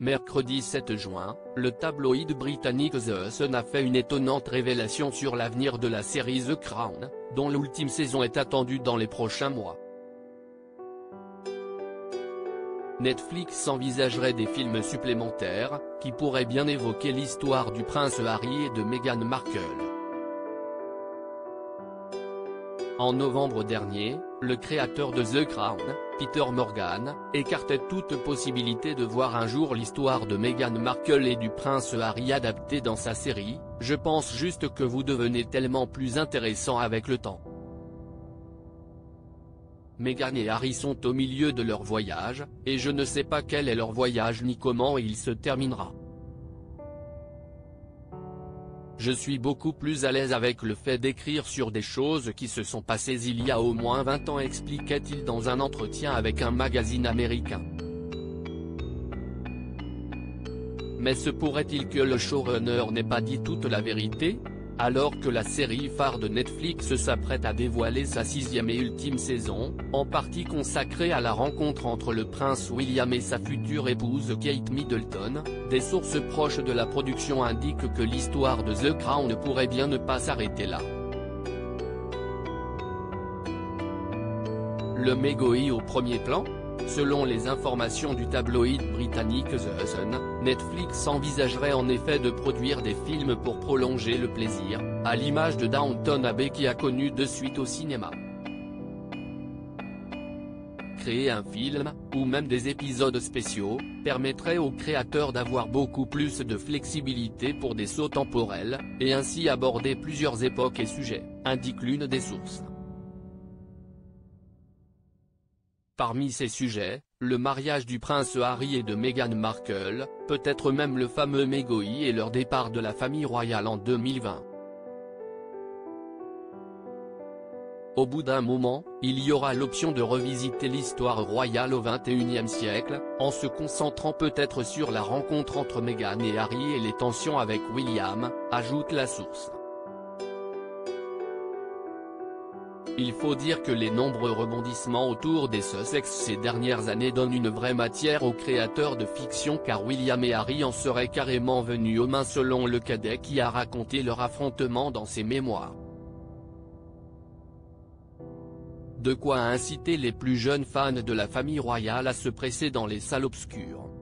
Mercredi 7 juin, le tabloïd britannique The Sun a fait une étonnante révélation sur l'avenir de la série The Crown, dont l'ultime saison est attendue dans les prochains mois. Netflix envisagerait des films supplémentaires, qui pourraient bien évoquer l'histoire du prince Harry et de Meghan Markle. En novembre dernier, le créateur de The Crown, Peter Morgan, écartait toute possibilité de voir un jour l'histoire de Meghan Markle et du prince Harry adaptée dans sa série. « Je pense juste que vous devenez tellement plus intéressant avec le temps. Meghan et Harry sont au milieu de leur voyage, et je ne sais pas quel est leur voyage ni comment il se terminera. Je suis beaucoup plus à l'aise avec le fait d'écrire sur des choses qui se sont passées il y a au moins 20 ans, expliquait-il dans un entretien avec un magazine américain. Mais se pourrait-il que le showrunner n'ait pas dit toute la vérité ? Alors que la série phare de Netflix s'apprête à dévoiler sa 6e et ultime saison, en partie consacrée à la rencontre entre le prince William et sa future épouse Kate Middleton, des sources proches de la production indiquent que l'histoire de The Crown pourrait bien ne pas s'arrêter là. Le mégoï au premier plan ? Selon les informations du tabloïd britannique The Sun, Netflix envisagerait en effet de produire des films pour prolonger le plaisir, à l'image de Downton Abbey qui a connu 2 suites au cinéma. Créer un film, ou même des épisodes spéciaux, permettrait aux créateurs d'avoir beaucoup plus de flexibilité pour des sauts temporels, et ainsi aborder plusieurs époques et sujets, indique l'une des sources. Parmi ces sujets, le mariage du prince Harry et de Meghan Markle, peut-être même le fameux mégoï et leur départ de la famille royale en 2020. Au bout d'un moment, il y aura l'option de revisiter l'histoire royale au XXIe siècle, en se concentrant peut-être sur la rencontre entre Meghan et Harry et les tensions avec William, ajoute la source. Il faut dire que les nombreux rebondissements autour des Sussex ces dernières années donnent une vraie matière aux créateurs de fiction, car William et Harry en seraient carrément venus aux mains selon le cadet qui a raconté leur affrontement dans ses mémoires. De quoi inciter les plus jeunes fans de la famille royale à se presser dans les salles obscures.